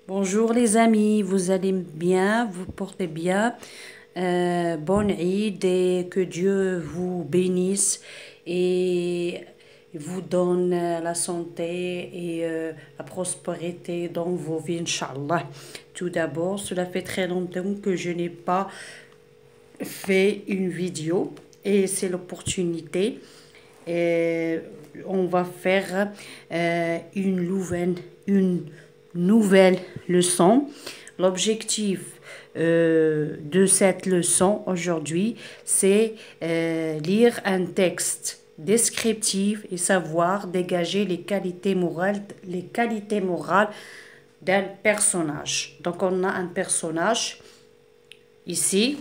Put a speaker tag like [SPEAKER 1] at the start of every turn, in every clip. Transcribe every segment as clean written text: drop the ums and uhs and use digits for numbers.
[SPEAKER 1] Bonjour les amis, vous allez bien, vous portez bien. Bonne Eid et que Dieu vous bénisse et vous donne la santé et la prospérité dans vos vies, Inch'Allah. Tout d'abord, cela fait très longtemps que je n'ai pas fait une vidéo et c'est l'opportunité. Et on va faire une nouvelle leçon. L'objectif de cette leçon aujourd'hui, c'est lire un texte descriptif et savoir dégager les qualités morales d'un personnage. Donc on a un personnage ici.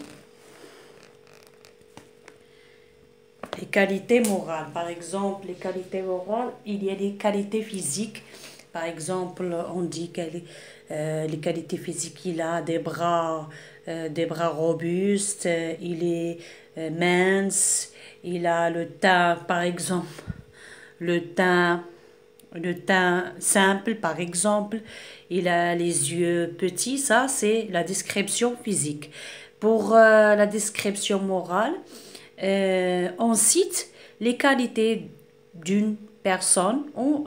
[SPEAKER 1] Les qualités morales, par exemple, les qualités morales, il y a des qualités physiques. Par exemple, on dit que les qualités physiques, il a des bras robustes, il est mince, il a le teint, par exemple, le teint, le teint simple, par exemple, il a les yeux petits, ça c'est la description physique. Pour la description morale, on cite les qualités d'une personne ou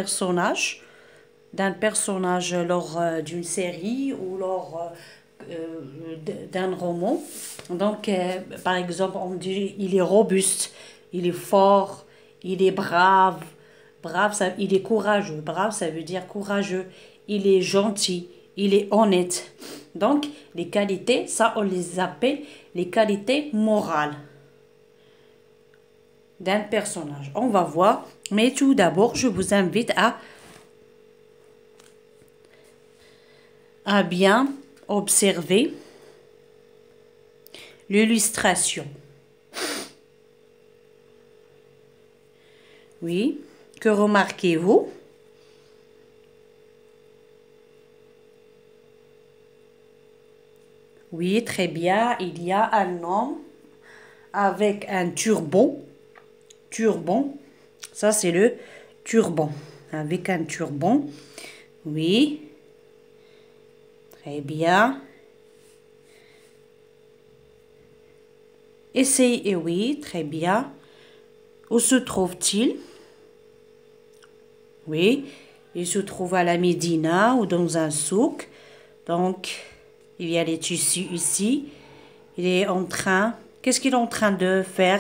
[SPEAKER 1] d'un personnage lors d'une série ou lors d'un roman. Donc, par exemple, on dit il est robuste, il est fort, il est brave. Brave, ça, il est courageux. Brave, ça veut dire courageux. Il est gentil, il est honnête. Donc, les qualités, ça, on les appelle les qualités morales d'un personnage. On va voir, mais tout d'abord, je vous invite à bien observer l'illustration. Oui, que remarquez-vous? Oui, très bien. Il y a un homme avec un turban. Turban, ça c'est le turban. Avec un turban. Oui, très bien. Essayez, oui, très bien. Où se trouve-t-il? Oui, il se trouve à la Médina ou dans un souk. Donc, il y a les tissus ici. Il est en train... Qu'est-ce qu'il est en train de faire?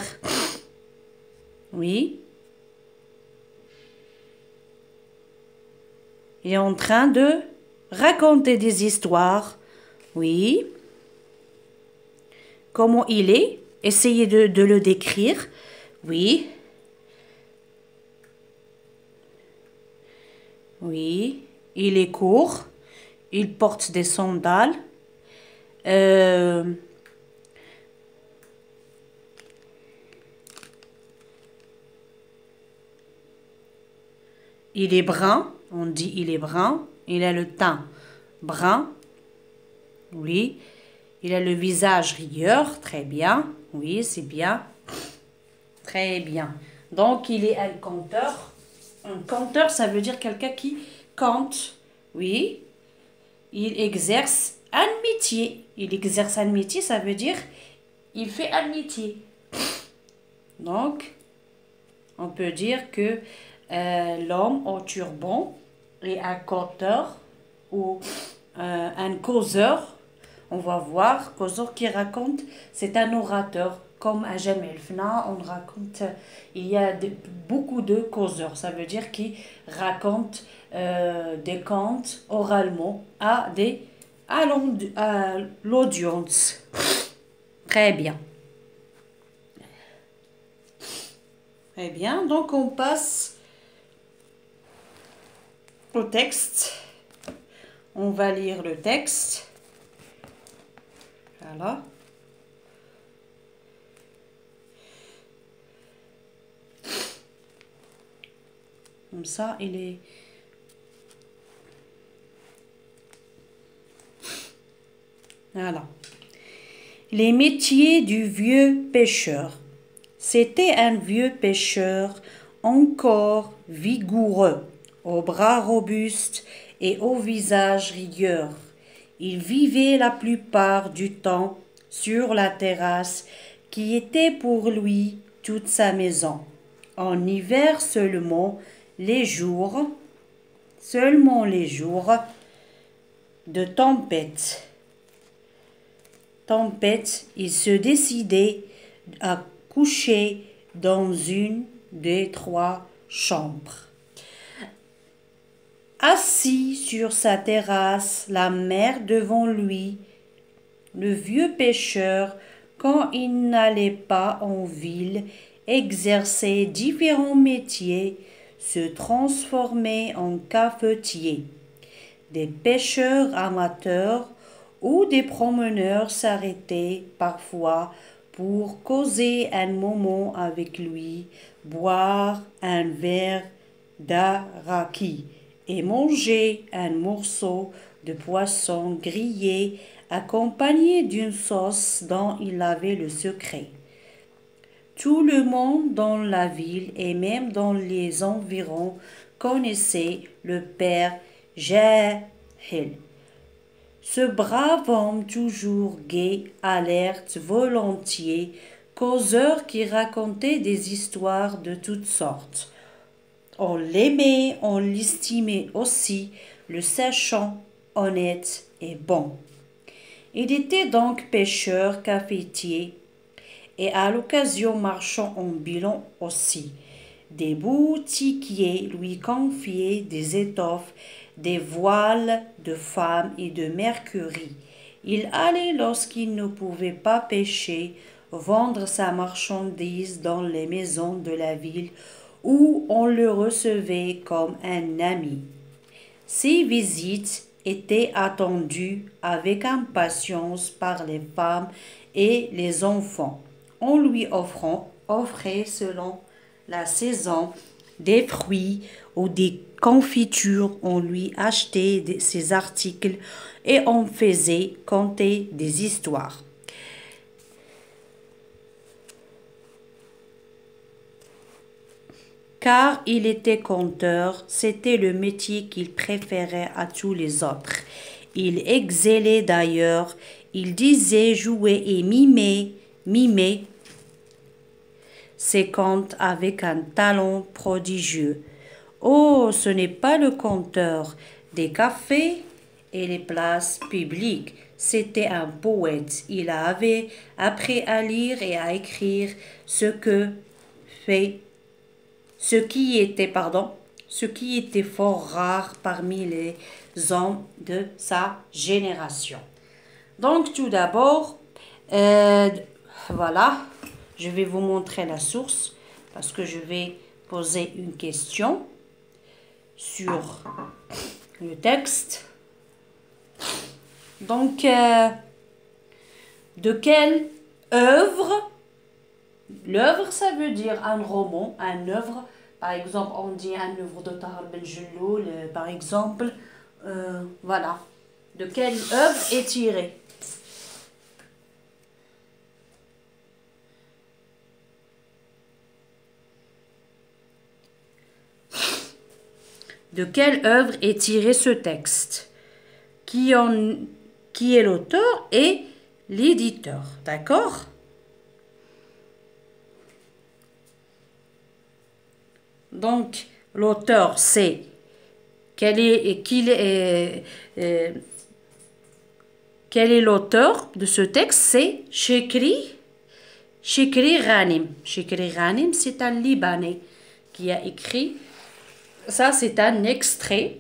[SPEAKER 1] Oui. Il est en train de raconter des histoires. Oui. Comment il est? Essayez de le décrire. Oui. Oui. Il est court. Il porte des sandales. Il est brun. On dit il est brun. Il a le teint brun. Oui. Il a le visage rieur. Très bien. Oui, c'est bien. Très bien. Donc, il est un conteur. Un conteur, ça veut dire quelqu'un qui compte. Oui. Il exerce un métier. Il exerce un métier, ça veut dire il fait un métier. Donc, on peut dire que l'homme au turban est un conteur ou un causeur. On va voir, causeur qui raconte, c'est un orateur. Comme à Jamel Fna, on raconte, il y a beaucoup de causeurs. Ça veut dire qu'ils racontent des contes oralement à l'audience. Très bien. Très bien, donc on passe au texte. On va lire le texte. Voilà. Comme ça, il est... Voilà. Les métiers du vieux pêcheur. C'était un vieux pêcheur encore vigoureux, aux bras robustes et au visage rieur. Il vivait la plupart du temps sur la terrasse qui était pour lui toute sa maison. En hiver seulement les jours de tempête. Il se décidait à coucher dans une des 3 chambres. Assis sur sa terrasse, la mer devant lui, le vieux pêcheur, quand il n'allait pas en ville, exerçait différents métiers, se transformait en cafetier. Des pêcheurs amateurs ou des promeneurs s'arrêtaient parfois pour causer un moment avec lui, boire un verre d'araki et manger un morceau de poisson grillé accompagné d'une sauce dont il avait le secret. Tout le monde dans la ville et même dans les environs connaissait le père Jahil. Ce brave homme toujours gai, alerte, volontiers, causeur qui racontait des histoires de toutes sortes. On l'aimait, on l'estimait aussi, le sachant honnête et bon. Il était donc pêcheur, cafetier et à l'occasion marchand ambulant aussi. Des boutiquiers lui confiaient des étoffes, des voiles de femmes et de mercury. Il allait, lorsqu'il ne pouvait pas pêcher, vendre sa marchandise dans les maisons de la ville où on le recevait comme un ami. Ses visites étaient attendues avec impatience par les femmes et les enfants. On lui offrait selon la saison des fruits ou des confitures, on lui achetait ses articles et on faisait conter des histoires. Car il était conteur, c'était le métier qu'il préférait à tous les autres. Il excellait d'ailleurs, il disait jouer et mimer ses contes avec un talent prodigieux. Oh, ce n'est pas le conteur des cafés et les places publiques. C'était un poète. Il avait appris à lire et à écrire ce qui était fort rare parmi les hommes de sa génération. Donc tout d'abord, voilà, je vais vous montrer la source parce que je vais poser une question sur le texte. Donc, de quelle œuvre? L'œuvre, ça veut dire un roman, un œuvre. Par exemple, on dit un œuvre de Tahar Ben Jelloul, par exemple. Voilà. De quelle œuvre est tirée? De quelle œuvre est tiré ce texte? Qui est l'auteur et l'éditeur, d'accord? Donc, l'auteur, c'est quel est l'auteur de ce texte? C'est Shikri Ghanim. Shikri Ghanim, c'est un Libanais qui a écrit. Ça, c'est un extrait.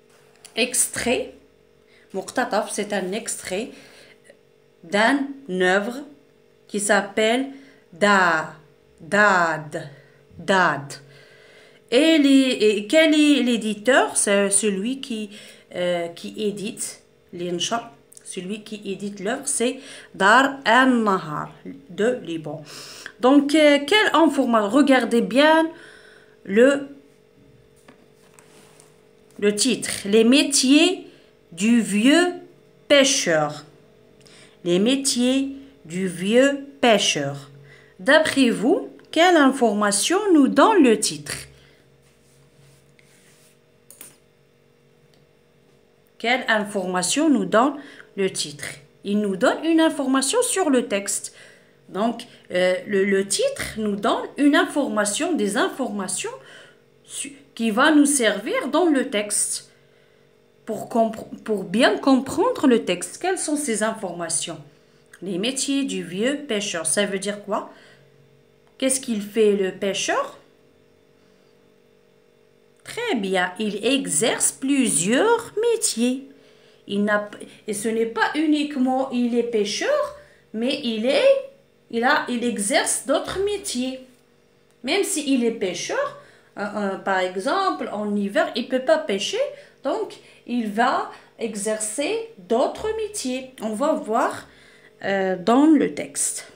[SPEAKER 1] Muqtataf, c'est un extrait d'une œuvre qui s'appelle Dad. Et quel est l'éditeur? C'est celui qui édite l'Incha. Celui qui édite l'œuvre, c'est Dar al-Nahar de Liban. Donc, quelle information? Regardez bien le titre. Les métiers du vieux pêcheur. Les métiers du vieux pêcheur. D'après vous, quelle information nous donne le titre? Quelle information nous donne le titre? Il nous donne une information sur le texte. Donc, le titre nous donne une information, des informations qui va nous servir dans le texte pour bien comprendre le texte. Quelles sont ces informations? Les métiers du vieux pêcheur. Ça veut dire quoi? Qu'est-ce qu'il fait le pêcheur? Très bien, il exerce plusieurs métiers. Et ce n'est pas uniquement il est pêcheur, mais il exerce d'autres métiers. Même s'il est pêcheur, par exemple, en hiver, il ne peut pas pêcher, donc il va exercer d'autres métiers. On va voir dans le texte.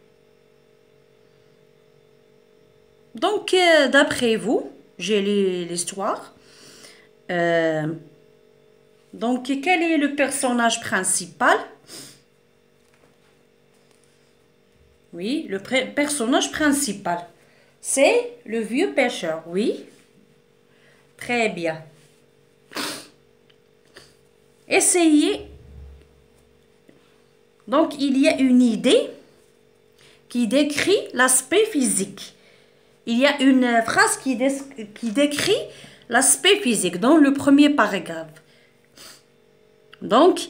[SPEAKER 1] Donc, d'après vous, j'ai lu l'histoire. Donc, quel est le personnage principal? Oui, le personnage principal. C'est le vieux pêcheur, oui. Très bien. Essayez. Donc, il y a une idée qui décrit l'aspect physique. Il y a une phrase qui décrit l'aspect physique dans le premier paragraphe. Donc,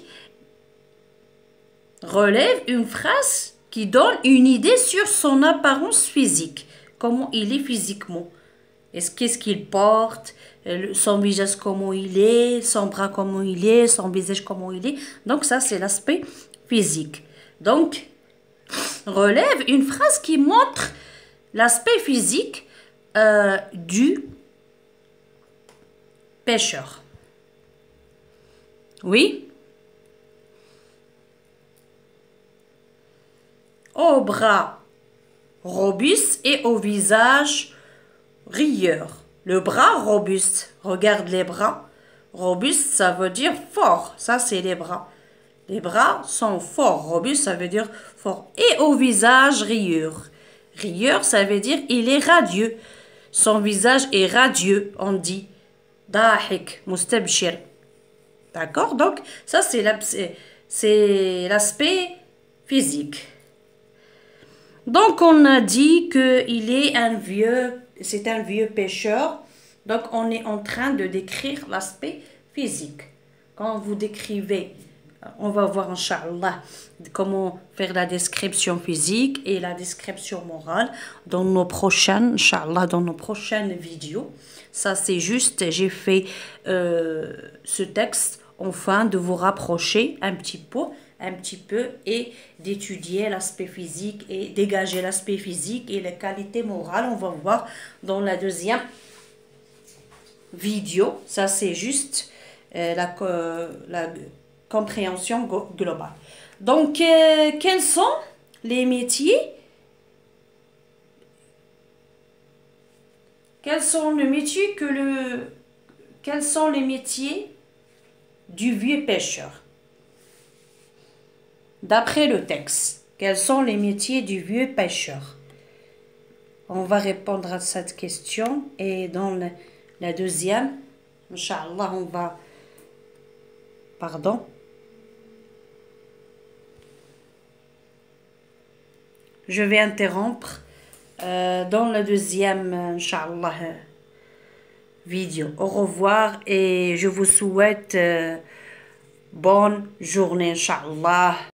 [SPEAKER 1] relève une phrase qui donne une idée sur son apparence physique. Comment il est physiquement. Qu'est-ce qu'il porte, son visage comment il est, son bras comment il est, son visage comment il est. Donc, ça, c'est l'aspect physique. Donc, relève une phrase qui montre l'aspect physique du pêcheur. Oui. Au bras robuste et au visage rieur. Le bras robuste, regarde les bras. Robuste, ça veut dire fort. Ça, c'est les bras. Les bras sont forts. Robuste, ça veut dire fort. Et au visage rieur. Rieur, ça veut dire il est radieux. Son visage est radieux, on dit. Dahik, mustabshir. D'accord? Donc, ça, c'est l'aspect physique. Donc, on a dit qu'il est c'est un vieux pêcheur. Donc, on est en train de décrire l'aspect physique. Quand vous décrivez, on va voir, Inch'Allah, comment faire la description physique et la description morale dans nos prochaines, Inch'Allah, dans nos prochaines vidéos. Ça, c'est juste, j'ai fait ce texte afin de vous rapprocher un petit peu et d'étudier l'aspect physique et dégager l'aspect physique et les qualités morales. On va voir dans la deuxième vidéo. Ça, c'est juste la compréhension globale. Donc, quels sont les métiers? Quels sont les métiers du vieux pêcheur? D'après le texte, quels sont les métiers du vieux pêcheur? On va répondre à cette question et dans la deuxième, Inch'Allah, on va... Pardon. Je vais interrompre dans la deuxième, Inch'Allah, vidéo. Au revoir et je vous souhaite bonne journée, Inch'Allah.